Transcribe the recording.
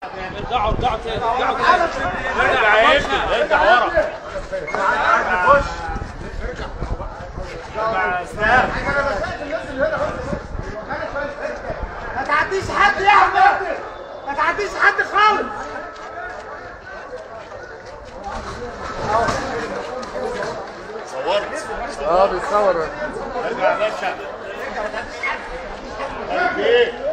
ارجعوا تاني ارجع يا ابني ارجع ورا ما تعديش حد يا احمد، ما تعديش حد خالص. صورت بيتصور. ارجع يا باشا.